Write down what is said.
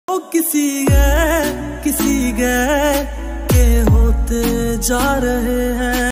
वो किसी गैर के होते जा रहे हैं।